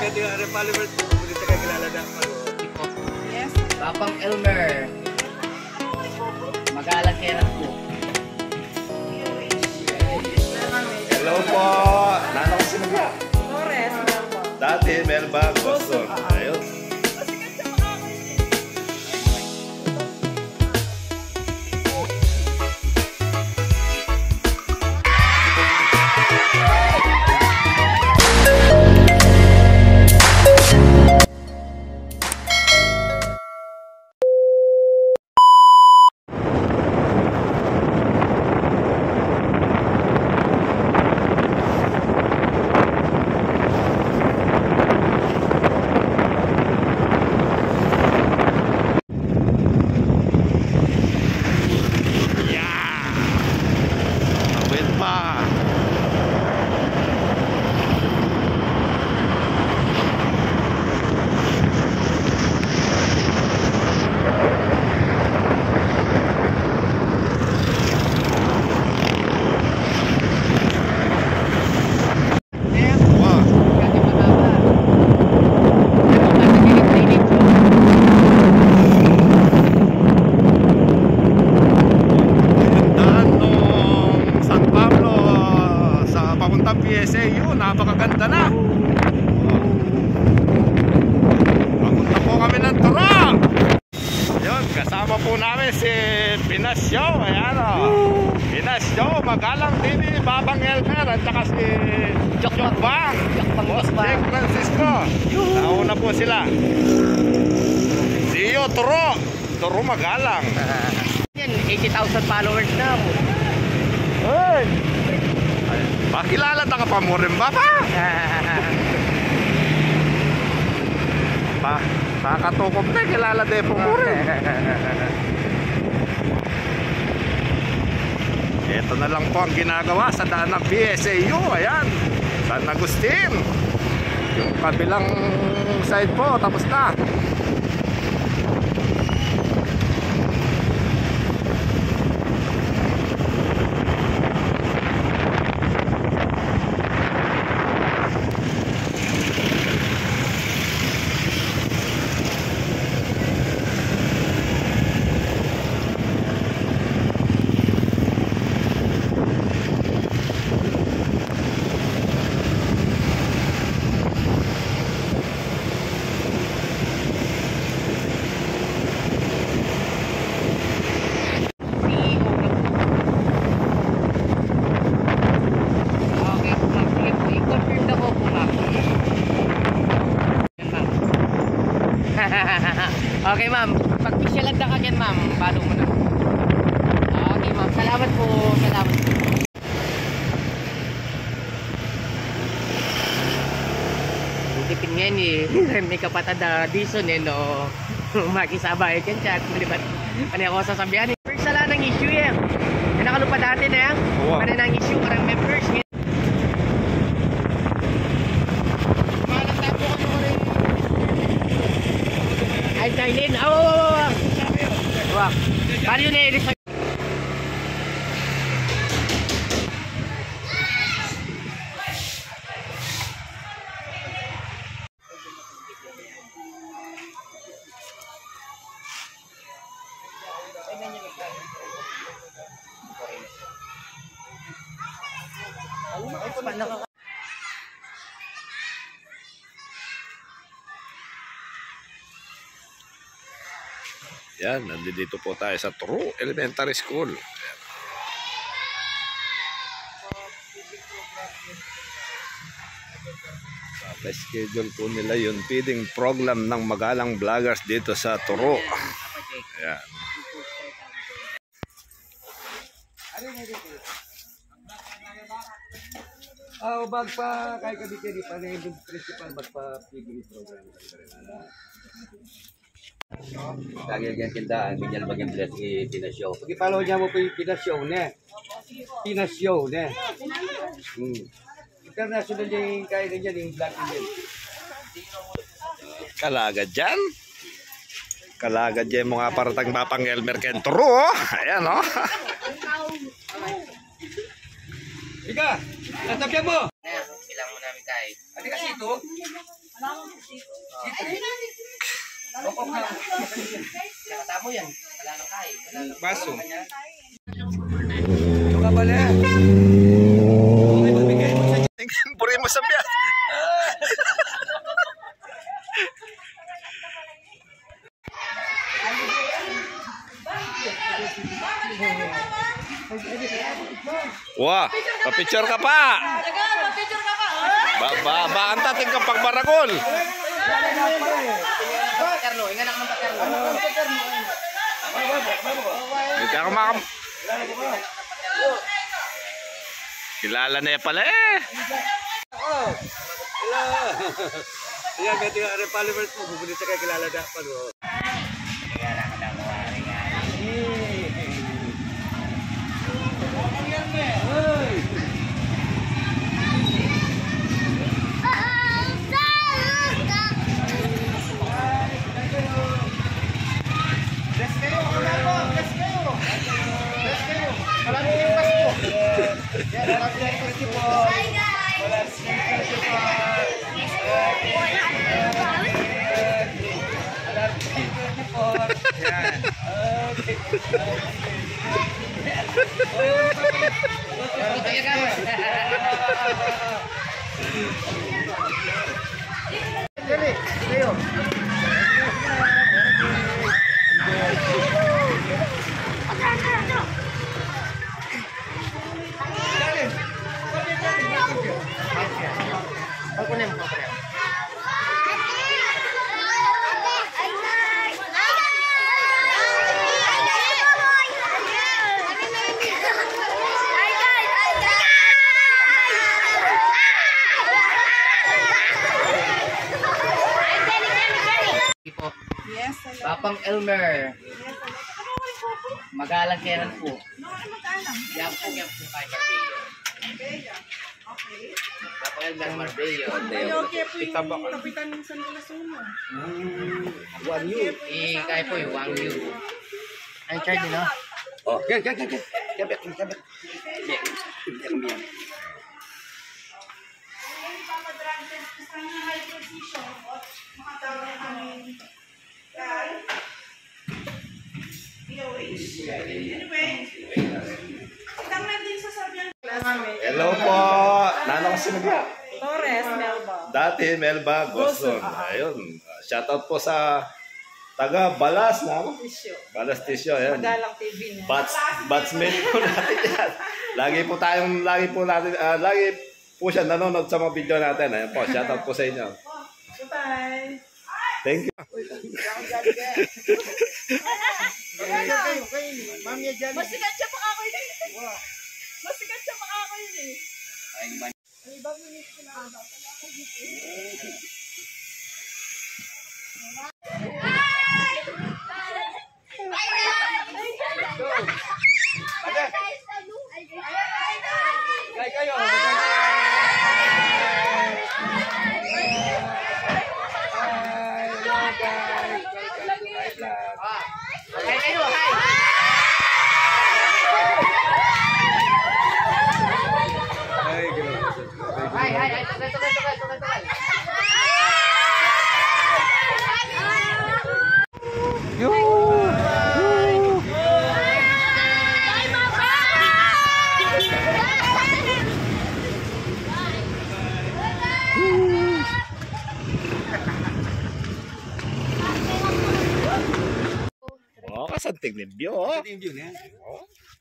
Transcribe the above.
Maganda yung Arep Oliver. Hindi ka kilala na. Yes. Papang Elmer. Magalang kera po. Hello po! Nano ko sinabi? Flores. Dati, Melba, Boston. Ayun. PSAU, napakaganda na. Papunta po kami ng Turo. Yun, kasama po namin si Pinasyo. Ayan o, Pinasyo, Magalang Dini, Babang Elmer, at saka si Jokbang Jake Francisco. Nauna po sila. See you, Turo. Turo Magalang. Yan, 80,000 followers na ako. Hey! Pakilala na ka pa mo rin ba pa? Pakatukom na, kilala din po mo rin. Ito na lang po ang ginagawa sa daan ng PSAU. Ayan, San Agustin. Yung kabilang side po, tapos na. Okay ma'am, pag-picture na kagyan ma'am, follow mo na. Okay ma'am, salamat po, salamat po. Tipin ngayon eh, may kapatid na Dison eh no, makisabay kan chat, malibat. Ano ako sasabihan eh, first sala ng issue eh. May nakalupa dati na yan, ano ng issue, parang members. Ay, Thailand. Wah. Paano yun eh? Yan, nandito po tayo sa Turo Elementary School. Pa-schedule po nila yung feeding program ng Magalang Vloggers dito sa Turo. Yan. Bagpa kay kabikiri pa na yung principal bagpa feeding program. Kagil yan tindahan, minyan bagyang bless Pinasyo. Pag-follow niya mo po yung Pinasyo, ne? Pinasyo, ne? International yung kaya na dyan, yung black and Kalagad dyan. Kalagad dyan mga paratang Babang Elmer Kenturo. Ayan o. Ika, nasabyan mo! Bilang mo namin tayo. Ate kasi ito? Nakatamo yan. Wala nang kain. Baso. Ito ka pala. Puri mo sa biyan. Wah, pa-picture ka pa. Baantatin ka pag baragol. Paterno, inganak ng paterno. Hindi ka kumakam. Kilala na yan pala eh. Yan, may tingnan rin followers mo. Bubunit sa kaya kilala na pa. Yes, hello. Papang Elmer. Magalang kailan po. Yan po kay Marbella. Papang Elmer Marbella. Okay po yung kapitan ng San Nicolas. Kaya po yung Wang Yu. Ay, charge din, no? Oh, yan. Kabit. Hello po. Nano kasi nagla? Torres, Melba. Dati Melba Gosson. Ayun. Shoutout po sa taga Balas na ako. Balas Tisyo. Ayan. Magalang TV na. Batsman po natin yan. Lagi po siya nanonood sa mga video natin. Ayan po. Shoutout po sa inyo. Bye. Thank you. Masikat siya pa ako yun. Masikat siya pa ako yun eh. Ay, ibang minutes ko na ako. Kayo. Hi kayo, hi! Hi, tukal. Oh, kasantig ni Bio. Ito yung view niya.